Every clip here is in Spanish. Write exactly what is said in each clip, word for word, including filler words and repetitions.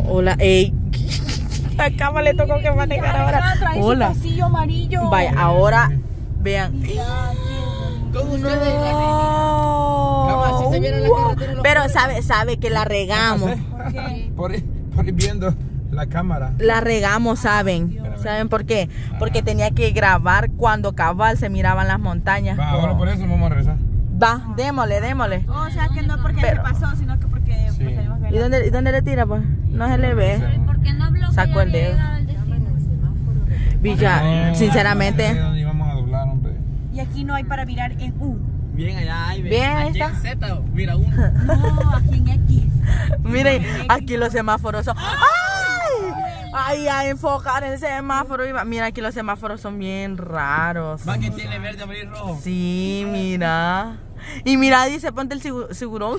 Hola, ey. A Cama le tocó que manejar ahora. Hola. Amarillo. Vaya, ahora vean. Con ustedes. No. Cama, si se viera la carretera. Los Pero sabe, sabe que la regamos. ¿Por qué? Por, ir- por ir viendo la cámara. La regamos, ¿saben? ¿Saben por qué? Porque tenía que grabar cuando cabal se miraban las montañas. Va, ahora por eso vamos a regresar. Va, démosle, démosle. O sea que no porque Pero- se pasó, sino que porque Sí. pues, tenemos que ¿Y dónde, ¿Y dónde le tira, pues? No se le ve. ¿Por qué no habló? Sacó el dedo. Villa, No, sinceramente. no sé dónde íbamos a doblar, hombre. Y aquí no hay para virar en U. Bien allá, ahí, Bien, ahí aquí está. en Z, mira uno. No, aquí en X. Miren, aquí los semáforos son. ¡Ay! Ay, a enfocar el semáforo. Iba- Mira, aquí los semáforos son bien raros. Va que tiene verde, amarillo y rojo. Sí, mira. Y mira, dice, ponte el sigu- segurón.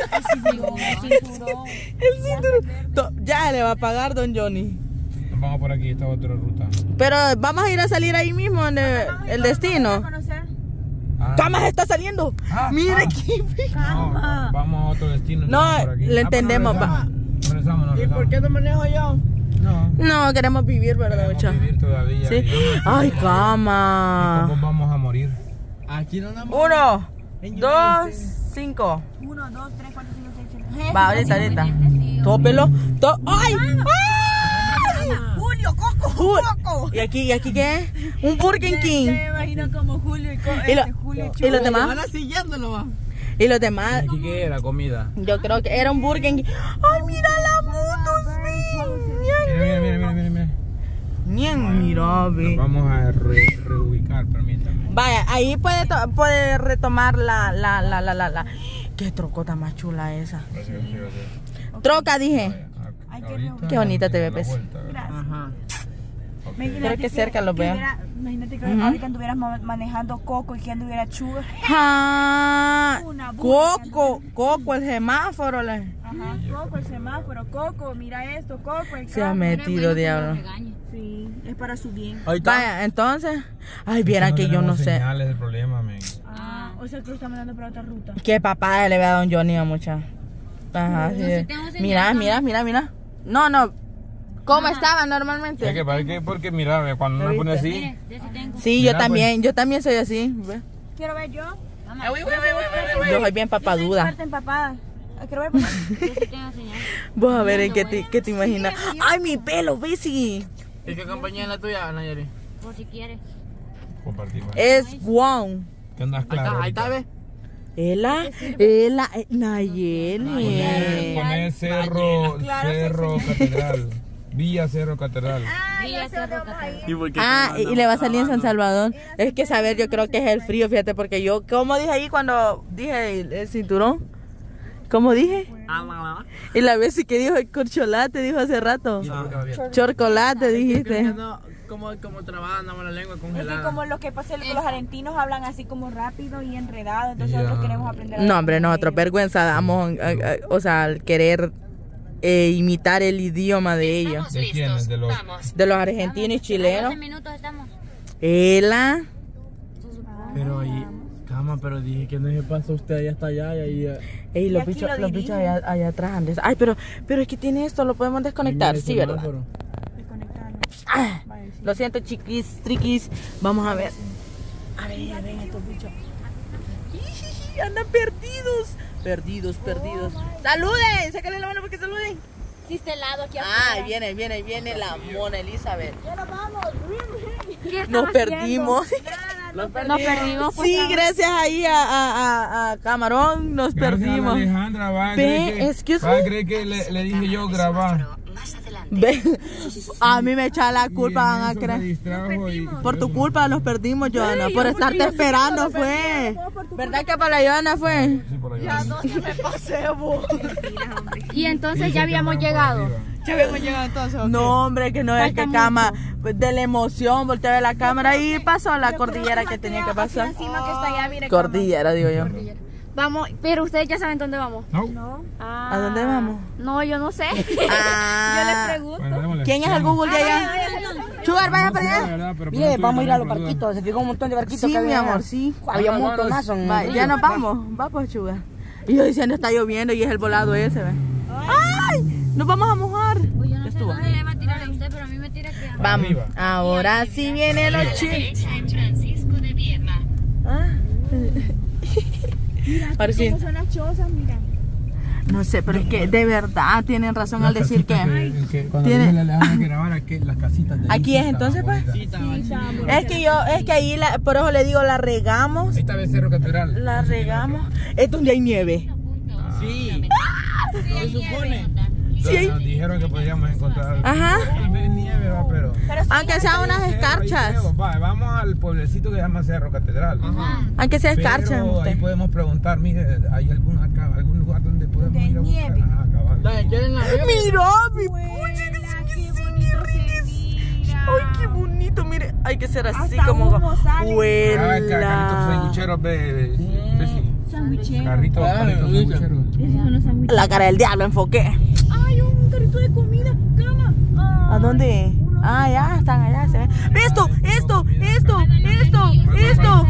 El cinturón. To- Ya le va a pagar, don Johnny. Nos vamos por aquí, esta otra ruta. Pero vamos a ir a salir ahí mismo en el, el destino. Conocer. Ah, ¡Cama se está saliendo! Ah, Mire ah. aquí. no, vamos a otro destino. No, vamos por aquí. le Ah, entendemos, pues nos va. regresamos. Nos regresamos, nos ¿Y por qué regresamos. no manejo yo? No. No, queremos vivir, ¿verdad, Queremos mucha? vivir todavía. Sí. Y vamos a- Ay, y cama. cómo vamos a morir. Aquí no andamos. Uno, En dos, United. cinco. uno, dos, tres, cuatro, cinco, seis, siete. Va, ahorita, ahorita. Tópelo. To ¡Ay! ¡Ay! Julio, Coco, Ju- Coco. ¿Y aquí, y aquí qué es? Un Burger King. Se me imagino como Julio y Co- Y, lo- este, Julio y y los Van demás. a siguiéndolo, va. Y los demás. ¿Aquí qué era? Comida. Yo creo que era un Burger King. ¡Ay, mira las motos! Mira, mira, mira, mira, mira, mira. Bien, mira, Nos ve. vamos a re- reubicar, permítame. Vaya, ahí puede, to- puede retomar la, la, la, la, la, la. Qué trocota más chula esa. Gracias, gracias, gracias. Troca, dije. Vaya, Ay, qué ahorita rico. Qué bonita te damos ve, la pues. vuelta, ¿verdad? Gracias. Ajá. Ok. Pero que cerca los que veo. hubiera- Imagínate que Ujú. ahorita anduvieras ma- manejando Coco y que anduviera Chuga. Ah, Una burra. Coco, Coco, el semáforo. la- Ajá, Coco, el semáforo, Coco, mira esto, Coco, el Se ha carro. metido, diablo. Sí, es para su bien. Ahí está. Vaya, entonces. Ay, vieran No que yo no tenemos sé. señales del problema, men. Ah, o sea que lo está mandando para otra ruta. Que papá le ve a don Johnny a mucha. Ajá, sí. sí tengo señal, Mira, ¿no? mira, mira, mira. No, no. ¿Cómo Ajá. estaba Es normalmente? que parece que porque mira, ve, cuando uno pone así, Mire, yo sí tengo. Sí, Mira, yo pues. también, yo también soy así. ve. Quiero ver yo. Vamos, Yo soy bien Yo soy papaduda. experta empapada. Ah, quiero ver. papá. yo sí tengo señal. Vos a ver en qué te, qué te imaginas. Ay, mi pelo, Bessy. ¿Y qué compañía es la tuya, Nayari? Por si quieres. compartimos. Es Juan. ¿Qué andas Ahí claro? está, ahí está, ve. Ela, ela, eh, Poner, Nayeli. poner Cerro, Cerro Catedral. Villa Cerro Catedral. Ah, Villa ya sé Cerro dónde vamos a ir. ¿Y por qué Ah, te y le va a salir en San grabando? Salvador. Es que saber, yo creo que es el frío, fíjate, porque yo, ¿cómo dije ahí cuando dije el, el cinturón? ¿Cómo dije? Ah, no, no. Y la vez que dijo el corcholate, dijo hace rato. Ah. Chorcolate, Creo que dijiste. no, como, como trabada, andamos la lengua Es congelada. que como lo que pasa es que los argentinos hablan así como rápido y enredado, entonces Ya. nosotros queremos aprender a No, hablar hombre, como nosotros ellos. vergüenza damos, a- a- o sea, al querer eh, imitar el idioma de ellos. ¿De quiénes? De los... De los argentinos y chilenos. doce minutos estamos. Ela. Pero ahí, cama, pero dije que no se pasa usted allá hasta allá y ahí. eh, Ey, Y los aquí bichos, lo los bichos dirige. allá, allá atrás. Andrés. Ay, pero, pero es que tiene esto, lo podemos desconectar, mira sí, el ¿verdad? semáforo. Desconectarlo. Ah, Vaya, sí. lo siento, chiquis, triquis. Vamos a ver. A ver, a ver estos bichos. Ijiji, andan perdidos. Perdidos, perdidos. ¡Saluden! Sácale la mano para que saluden. Sí, está helado aquí Ah, afuera. viene, viene, viene la Mona Elizabeth. Ya nos vamos. ¿Qué están Nos haciendo? perdimos. Los Nos perdimos. Sí, gracias ahí a, a, a, a Camarón nos Gracias a perdimos. Alejandra, va a Ve, creer que, excuse va a me. creer que le, le dije yo grabar. Ve, a mí me echa la Y culpa, en van a eso se creer. distrajo y- Por tu culpa nos perdimos, Joana. Por estarte esperando fue. ¿Verdad que para la Joana fue? Sí, por allá. Y entonces Dice ya que habíamos andaban por llegado. arriba. Ya habíamos llegado entonces. No, hombre, que no es Falta que mucho. cama. De la emoción, volteé a ver la cámara y pasó la cordillera que tenía que pasar. Encima que está allá, mire. Cordillera, digo yo. Vamos, pero ustedes ya saben dónde vamos. No. Ah, ¿A dónde vamos? No, yo no sé. Ah, Pregunto. Bueno, démosle. ¿quién es el Google de allá? Sugar, vaya para allá. ¿Verdad? Pero Mire, pronto vamos a ir a los por duda. barquitos. Se fijó un montón de barquitos Sí, que mi había. amor, sí. Había un Vámonos, montonazo. en Va, el ya río. nos vamos, vamos, Sugar. Y yo diciendo está lloviendo y es el volado ese, ¿ve? ¡Ay! Nos vamos a mojar. Uy, yo no Ya sé estuvo. dónde le va a tirar a usted, pero a mí me tira que... Vamos. Arriba. Ahora sí viene los chicos. Ah. Ahora sí. ¿Cómo son las chozas? Mira. No sé, pero es que de verdad tienen razón al decir que... que cuando tiene- dije la Alejandra que grabar aquí, las casitas de ahí Aquí sí es, estaban entonces, pues. bonitas. Es que yo, es que ahí, la, por eso le digo, la regamos. Ahí está el Cerro Catedral. La regamos. Es donde hay nieve. Sí. Se supone. Sí, hay- Nos dijeron que podíamos encontrar Ajá. nieve, va, pero... Aunque sea unas escarchas. Va, vamos al pueblecito que se llama Cerro Catedral. Aunque sea escarchas. Pero ahí usted. podemos preguntar, mire, ¿hay algún, acá, algún lugar donde podemos De ir a buscar? nieve. Ajá, cabal. La- ¿quieren la veo? Mira, mi Abuela, pucha, que sí, qué que sí, bonito qué riquísimo. se mira. Ay, qué bonito, mire. Hay que ser así Hasta como. humo sale. Ah, ca- carritos Huela. sanguicheros, ve, ve, ve, sí. Sandwichero. Carritos, Ah, carritos Luisa. sanguicheros. Esos son los sandwiches. La cara del diablo, enfoqué. Ay, un carrito de comida. Cama. ¿A dónde? Ah, ya están allá. Se ven. Esto, esto, esto, esto, esto.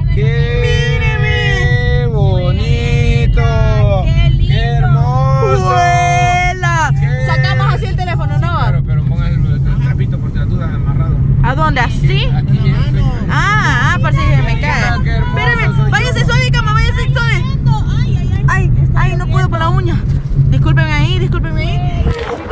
¡Qué bonito! ¡Qué lindo! ¡Qué hermoso! ¡Vuela! ¿Qué? Sacamos así el teléfono, ¿no? Claro, pero pongan el, el trapito por si las dudas amarrado. ¿A dónde? ¿Así? Aquí es. Ah, ah, por si se me cae. Qué hermoso Espérame, soy váyase yo. suave, cama, váyase suave. Ay, ay, ay. Ay, ay, no puedo por la uña. Discúlpenme ahí, discúlpenme ahí.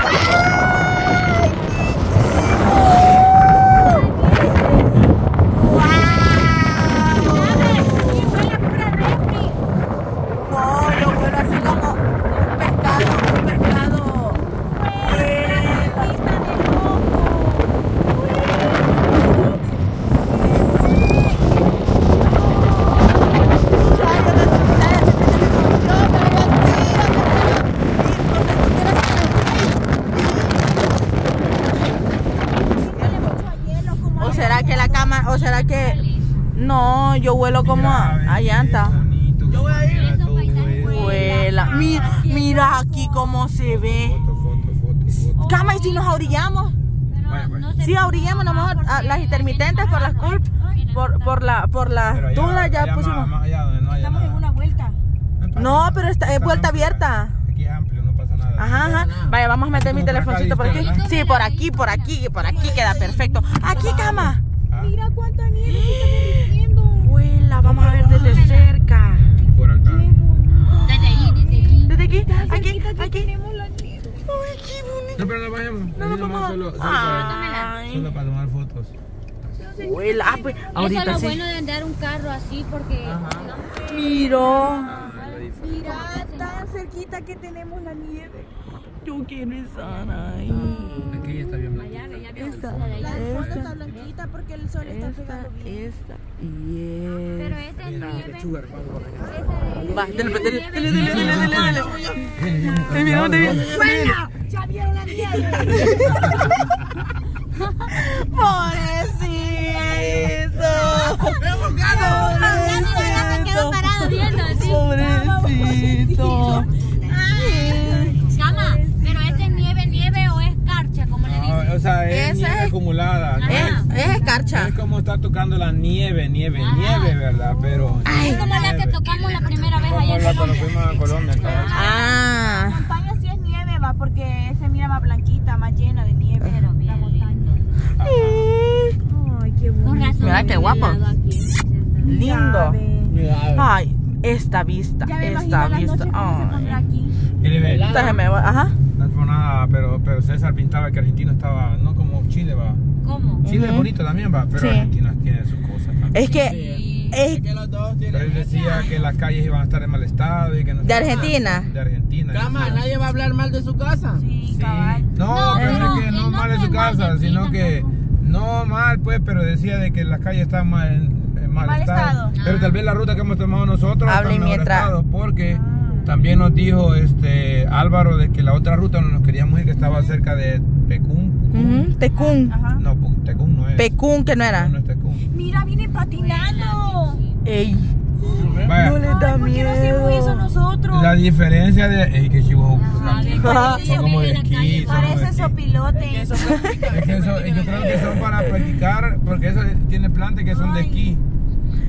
No, yo huelo así como un pescado, un pescado. ¿O será que la cama, o será que no, yo huelo como a, a llanta? Yo voy a ir. Huela. Mira, mira aquí cómo se ve. Foto, foto, foto, foto. Cama, y si nos ahorillamos. Vaya, pues. Sí, ahorillamos, a lo mejor a las intermitentes por las cul- por, por la, por las Pero allá- dunas ya allá más- pusimos. más allá donde no haya Estamos en nada. una vuelta. No, pero esta es vuelta abierta. Aquí es amplio, no pasa nada. Ajá, ajá. Vaya, vamos a meter mi Como por acá telefoncito por aquí. dice, ¿verdad? Sí, por aquí, por aquí, por aquí queda perfecto. Aquí, cama. Ah, Mira cuánta nieve se está derritiendo. Huela, vamos a ver desde cerca. por acá. Desde ahí, desde ahí. Desde aquí, aquí, aquí. Tenemos la nieve. Ay, qué bonito. No, pero no vayamos. No, Ahí no, nomás vamos. Solo, solo, para, Ay, solo para tomar fotos. huela. Ah, pues, Eso es ahorita lo sí. bueno de andar un carro así porque... Miro. Mira, tan cerquita que tenemos la nieve. Yo quiero estar ahí. Aquí está bien blanco. Allá, allá, Esta, La del fondo está esta, blanquita porque el sol está esta, pegando bien. esta Pero y ese es nieve. Sugar, vamos. esta. Va, dale, dale, dale, dale, dale, dale, dale. Te miramos, te miramos. ¡Buena! ¡Ya vieron la nieve! Pobrecito. Se quedó parado viendo así. Pobrecito. Cama, pero ese es nieve, nieve o es carcha, como le dicen. No, o sea, es Esa nieve es- acumulada. ¿no? Es, es escarcha. Es como está tocando la nieve, nieve, nieve, ¿verdad? Pero. Es como la que tocamos la primera vez Como allá en la cuando Colombia. fuimos a Colombia, cabrón. Ah. La montaña sí es nieve, va, porque se mira más blanquita, más llena de nieve. Pero la bien montaña. lindo. Ay, qué Con bonito. razón. Mira qué vive guapo. helado aquí. Lindo. Mira, Ay, esta vista, Ya me imagino esta las vista. noches cómo se pondrá Ay. aquí. Mire, ve, Déjame, ajá. no es por nada, pero, pero César pintaba que Argentina estaba, no como Chile, va. ¿Cómo? Chile es Ujú. bonito también, va, pero Sí. Argentina tiene sus cosas también. Es que sí, es es que los dos Pero él tienen. decía que las calles iban a estar en mal estado y que no de sé- Argentina. De Argentina. Cama, decía. nadie va a hablar mal de su casa. Sí, Sí. cabal. No, No, pero no, es que él no no mal en su fue mal casa, de ti sino que no mal, pues, pero decía de que las calles están mal, en, en mal, mal estado. estado. Pero tal vez la ruta que hemos tomado nosotros Hable está en mejor mientras- estado, porque también nos dijo este Álvaro de que la otra ruta no nos queríamos ir, que estaba cerca de Pecún. Ujú, Tecún. Ajá. No, Pu- Tecún no es. Pecún, que no No, era. no es Tecún. Mira, viene patinando. Ey, Vaya, no le da Ay, ¿por qué no hacemos eso miedo. nosotros? la diferencia de... Ey, qué chivo. Ajá. Son como de esquí, son como de Parece esquí. sopilote. Es que eso, yo creo que son para practicar, porque eso tiene plantas que son de esquí.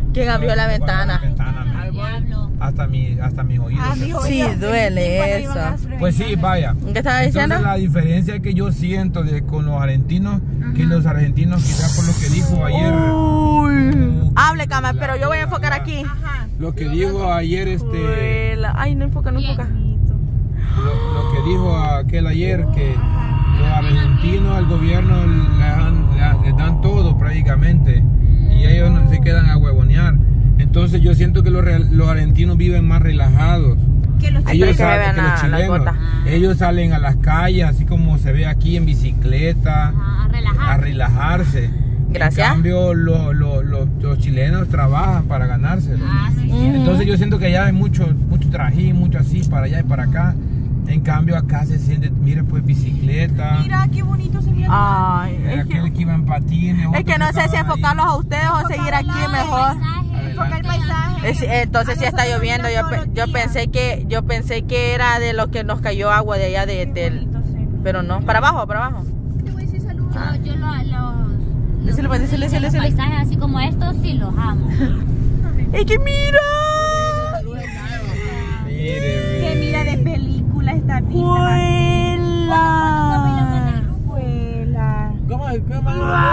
¿Quién abrió la ventana? La ventana, mi- Diablo. hasta, mi, hasta mis oídos. Ah, mis Sí, oídos. duele Cuando eso. iban a las Pues sí, vaya. ¿Qué estaba diciendo? Entonces la diferencia que yo siento de, con los argentinos, que los argentinos quizás por lo que dijo ayer, Uy. Hable, cama, pero yo voy a enfocar aquí. Ajá. lo que dijo ayer este, Vuela. Ay, no enfoca, no enfoca. lo, lo que dijo aquel ayer, que los argentinos al gobierno les dan, le- les dan todo prácticamente y ellos no se quedan a huevonear. Entonces yo siento que los, real- los argentinos viven más relajados. Que los Ay, Ellos pero que salen, vean que la- los la chilenos, gota. ellos salen a las calles, así como se ve aquí en bicicleta, Ajá, a relajar. a relajarse. Gracias. En cambio, lo- lo- lo- los chilenos trabajan para ganárselo. Ah, sí. Entonces yo siento que allá hay mucho, mucho trajín, mucho así, para allá y para acá. En cambio acá se siente, mire pues bicicleta. Mira, qué bonito se ve. Ay, eh, es aquel que, que iba en patines. es otro que no sé si estaba ahí. enfocarlos a ustedes o seguir aquí mejor. Enfoca el paisaje. Es- entonces A sí está nosotros lloviendo. nos Yo, mira pe- todos los yo días. pensé que yo pensé que era de lo que nos cayó agua de allá de, Qué del, bonito se ve. pero no, para abajo, para abajo. Te voy a decir salud. Yo, yo lo- los, Díselo, pues, díselo, díselo, los díselo. paisajes así como estos sí los amo. Es que mira. Mire, Se ve. mira de película esta vista. Vuela. Vuela. ¿Cómo? ¿Cómo?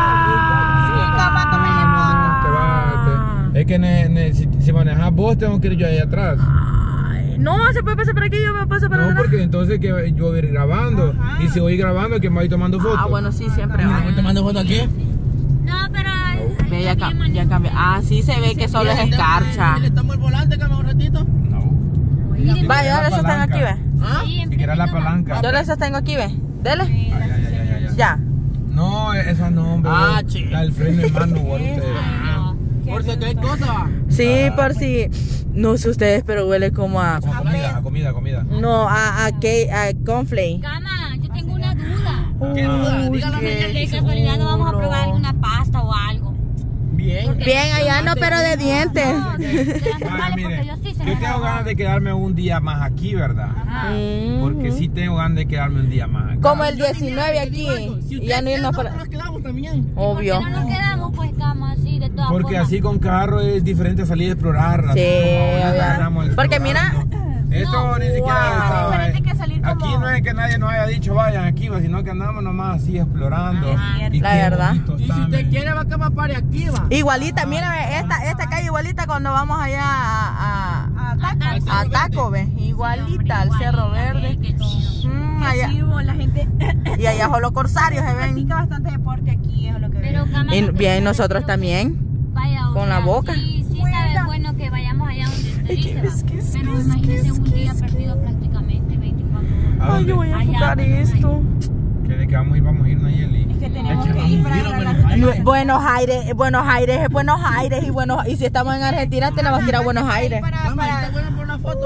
Cama, tómale foto. Te va, te- es que ne- ne- si, si manejas vos tengo que ir yo ahí atrás. Ay, no, se puede pasar por aquí, yo me paso para No, atrás. porque entonces que yo voy a ir grabando. Ajá. Y si voy grabando, que me voy tomando fotos. Ah, bueno, sí, siempre Mira, va. voy tomando foto aquí. No, pero. Ve, ya, cam- ya cambia. Ah, sí se ve que solo es escarcha. ¿Le tomo el volante, cama, un ratito? No. Miren, Vaya, yo la les sostengo aquí, palanca. ve. ¿Ah? sí, Si quieres la enfrentito, palanca. Yo les sostengo aquí, ve. Dele. Ay, ay, ay, ay, ay, ay. Ya. No, esa no, hombre. Ah, che. La del freno en mano, usted. no. Por si acá hay cosa. Sí, por si. No sé ustedes, pero huele como a. A comida, a comida, a comida. No, a, a, que, a cornflake. Cama, yo tengo una duda. ¿Qué duda? Uy, Dígala, qué mañana. De casualidad no vamos a chulo. probar alguna pasta o algo. Bien. Bien, allá no, pero de dientes. No, de, de las Vaya, normales, mire, porque yo sí se yo me tengo da ganas de quedarme un día más aquí, ¿verdad? Ajá. Mm. Porque sí tengo ganas de quedarme un día más acá. Como el diecinueve aquí. Si Y ya no irnos para... para. nos quedamos también. Obvio. ¿Por qué no nos quedamos pues cama así de todas Porque formas? así con carro es diferente salir a explorar. así Sí, como ahorita obvio. estamos Porque mira- explorando. Esto No, ni siquiera wow. estaba Es diferente ahí. que salir como- Aquí no es que nadie nos haya dicho vayan aquí, va, sino que andamos nomás así explorando. Ajá, Y la qué verdad. bonito Y si está, usted men. quiere, va a cama pare aquí, va. Igualita, mira, ve, esta, esta calle igualita cuando vamos allá a, a, A Taco. a, a Taco, ve. Igualita al Cerro Verde. Mm, Qué allá. chivo, la gente Y allá solo corsarios se ven. practica bastante deporte aquí, es lo que Pero veo. cama, Y lo que bien, yo nosotros creo que también. vaya, o con la sea, boca. Sí, sí sabe bueno que vayamos allá donde usted Es que dice, es va. que es Pero que es imagínese que un es día que perdido prácticamente veinticuatro ¿A horas. Ay, yo voy dónde? a Allá, enfocar bueno, esto. ¿Que de qué vamos a ir? Vamos a ir, Nayeli. Es que tenemos Es que que ir para vamos a ir a agarrar la Buenos ruta. Buenos Aires, Buenos Aires es Buenos Aires y Buenos y si estamos en Argentina tenemos que ir a Buenos Aires. Para, Cama, para, ¿está bueno por una foto?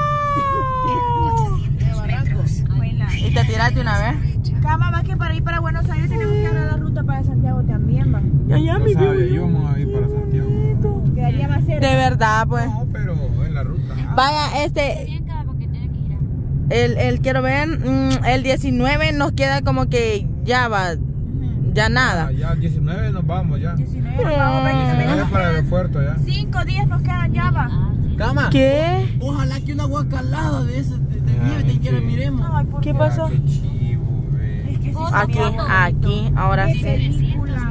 ¡Wow! De Barranco. Abuela. Y te tiraste una vez. Cama, más que para ir para Buenos Aires tenemos que agarrar la ruta para Santiago también, va. Ya, ya, No mi sabe, bebé. íbamos a ir para Santiago. Quedaría más cerca. De verdad, pues. No, pero en la ruta. Vaya, este, Bien, cara, porque tiene que ir a... el, el quiero ver, mm, el diecinueve nos queda como que ya va, ya Ah, nada. ya el diecinueve nos vamos ya. diecinueve, nos vamos diecinueve prácticamente. para el aeropuerto ya. Cinco días nos quedan ya, va. Ah, sí. Cama. ¿Qué? Ojalá que una guacalada de ese de, de Ay, nieve te quiera sí. miremos. Ay, ¿por ¿Qué qué? pasó? Ah, qué chivo, ve. Es que sí, Foto, Aquí, foto, aquí, ahora qué sí. película.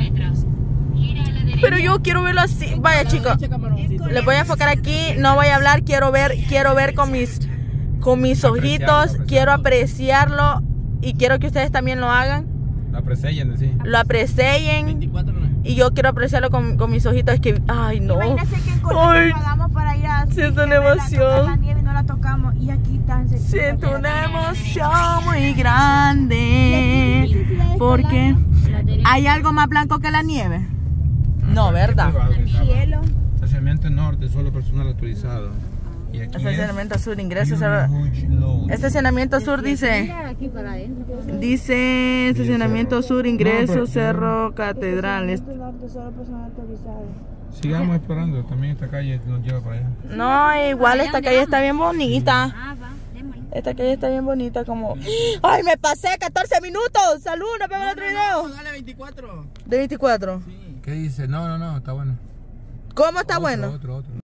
Pero yo quiero verlo así. Vaya, chicos. Echa camaroncito. Les voy a enfocar aquí, no voy a hablar, quiero ver, quiero ver con mis con mis Apreciarlo, ojitos, apreciarlo. quiero apreciarlo y quiero que ustedes también lo hagan, La presellen, sí. lo aprecien veinticuatro no. y yo quiero apreciarlo con, con mis ojitos, es que, ay no. Imagínense que en Ay, Colombia pagamos para ir a siento que una ver la- emoción. tocar la nieve y no la tocamos y aquí tan se Siento una emoción muy grande porque hay algo más blanco que la nieve. No, ¿verdad? cielo. Estacionamiento norte, solo personal autorizado. Y aquí Estacionamiento sur, es ingreso. Huge Load. Estacionamiento sur dice. Mira aquí para adentro. Dice estacionamiento sur, ingreso, pero- Cerro Catedral. Est- Sigamos explorando, también esta calle nos lleva para allá. No, igual esta calle está bien bonita. Ah, va, démosle. Esta calle está bien bonita como... ¡Ay, me pasé! ¡catorce minutos! ¡Salud! ¡Nos vemos en otro video! Dale veinticuatro. De veinticuatro. Sí. ¿Qué dice? No, no, no, está bueno. ¿Cómo está Otro, bueno? Otro, otro.